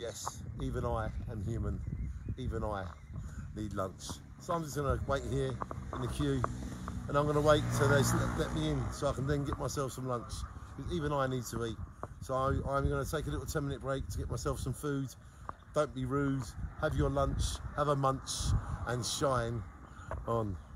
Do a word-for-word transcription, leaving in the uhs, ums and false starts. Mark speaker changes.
Speaker 1: yes, even I am human. Even I need lunch. So I'm just going to wait here in the queue, and I'm going to wait till they let, let me in so I can then get myself some lunch. Because even I need to eat. So I, I'm going to take a little ten minute break to get myself some food. Don't be rude. Have your lunch, have a munch, and shine on.